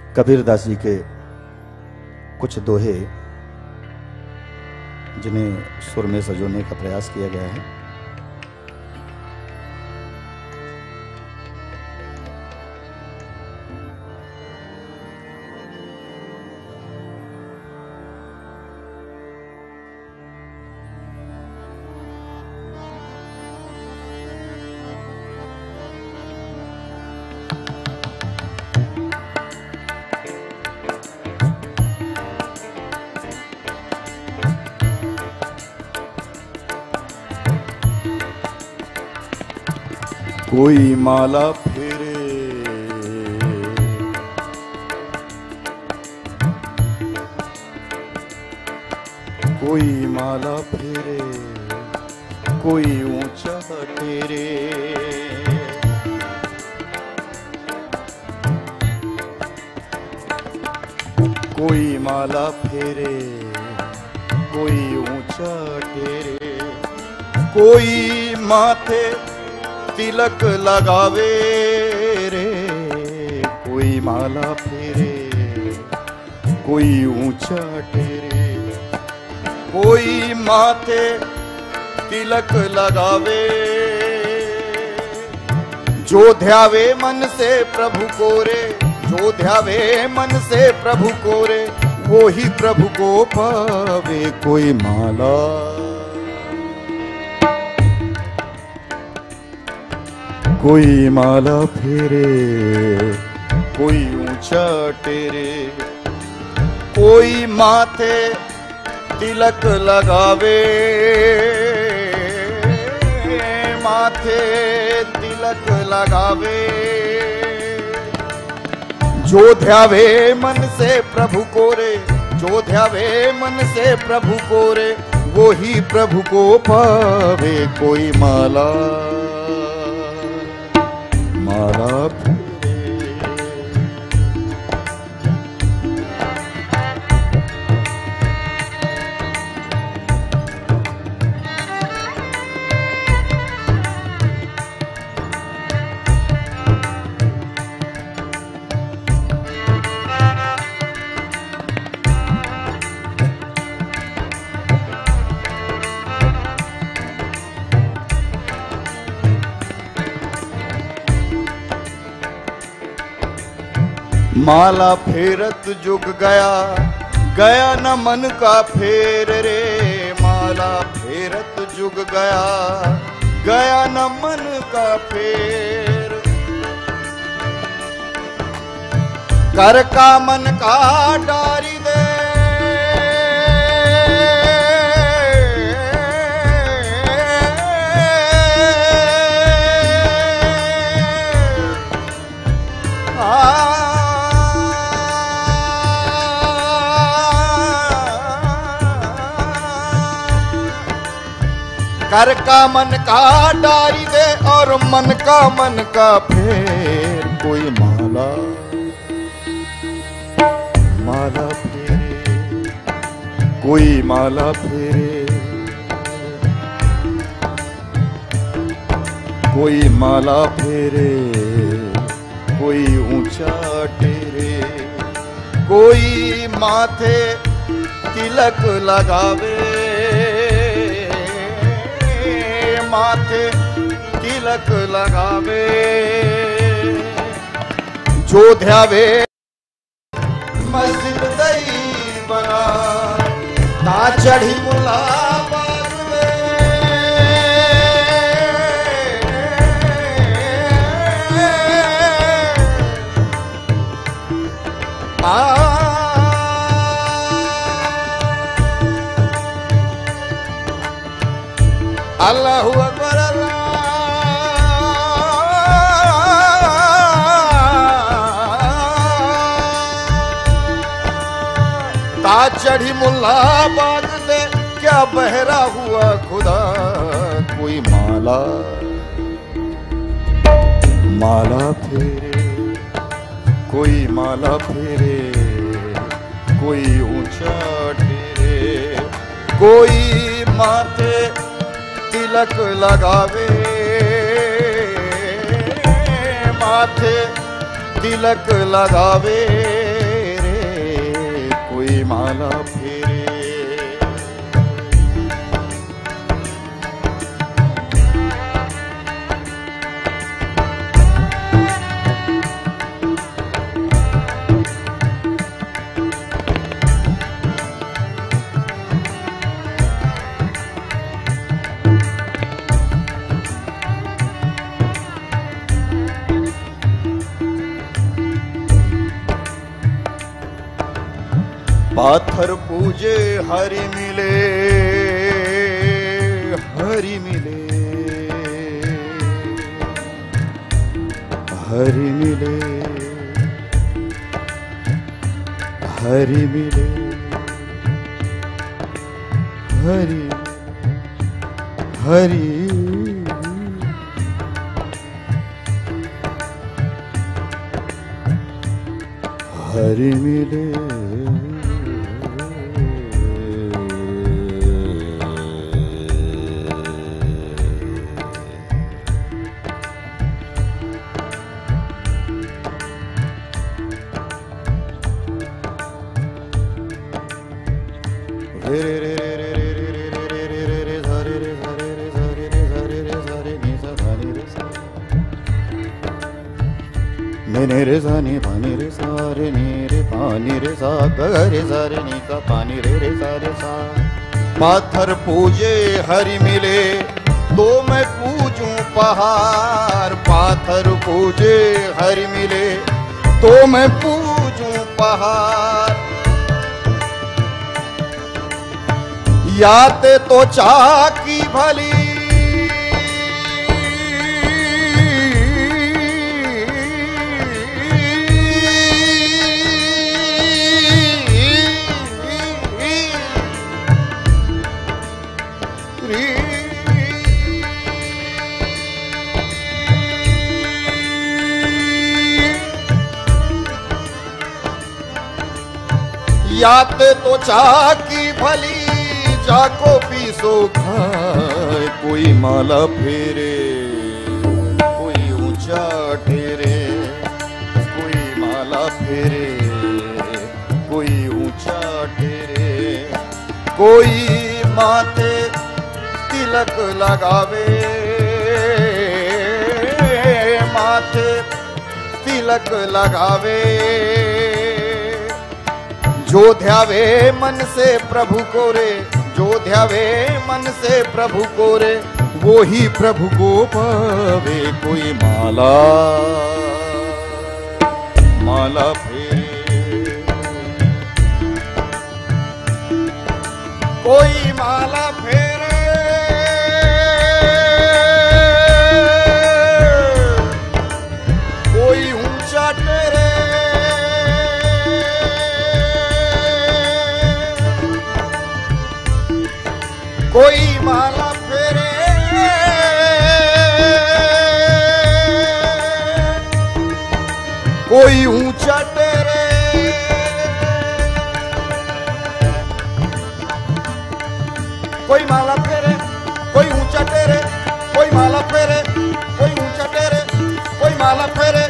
कबीरदास जी के कुछ दोहे जिन्हें सुर में सजोने का प्रयास किया गया है। कोई माला फेरे, कोई माला फेरे, कोई ऊंचा टेरे, कोई माला फेरे, कोई ऊंचा टेरे, कोई माथे तिलक लगावे रे, कोई माला फेरे, कोई ऊंचा टेरे, कोई माथे तिलक लगावे, जो ध्यावे मन से प्रभु को रे, जो ध्यावे मन से प्रभु को रे, वो ही प्रभु को पावे। कोई माला, कोई माला फेरे, कोई ऊंचा टेरे, कोई माथे तिलक लगावे, माथे तिलक लगावे, जो ध्यावे मन से प्रभु को रे, जो ध्यावे मन से प्रभु को रे, वो ही प्रभु को पावे। कोई माला, माला माला फेरत जुग गया, गया न मन का फेर रे, माला फेरत जुग गया, गया न मन का फेर, कर का मन का डारी दे, कर का मन का डारी दे और मन का फेर। कोई माला, माला फेरे, कोई माला फेरे, कोई माला फेरे, कोई ऊंचा टेरे, कोई माथे तिलक लगावे, माथे तिलक लगावे, जो ध्यावे मस्जिद दई बना, ता चढ़ी मुला बाग में, अल्लाहु अकबर, ताज चढ़ी मुल्ला बाग दे, क्या बहरा हुआ खुदा। कोई माला, माला फेरे, कोई माला फेरे, कोई ऊंचा टेरे, कोई माथे तिलक लगावे, माथे तिलक लगावे, कोई माला फेरे। पाथर पूजे हरि मिले, हरि मिले, हरि मिले, हरि मिले, हरि हरि हरि मिले। ने रे सा नी पा नी रे सा रे नी रे पा नी रे सा ग रे सा रे नी सा पा नी रे सा रे सा। पाथर पूजे हरि मिले तो मैं पूजूं पहाड़। पाथर पूजे हरि मिले तो मैं पूजूं पहाड़। याते तो चाकी भली याते तो चाकी भली जाको पीसो खाए। कोई माला फेरे कोई ऊंचा ठेरे। कोई माला फेरे कोई ऊंचा ठेरे। कोई माथे तिलक लगावे। माथे तिलक लगावे। जो ध्यावे मन से प्रभु को रे। जो ध्यावे मन से प्रभु को रे वो ही प्रभु को पावे। कोई माला माला फेरे कोई माला फेरे। कोई ऊंचा टेरे। कोई माला फेरे कोई ऊंचा टेरे। कोई माला फेरे कोई ऊंचा टेरे। कोई माला फेरे कोई ऊंचा टेरे। कोई माला फेरे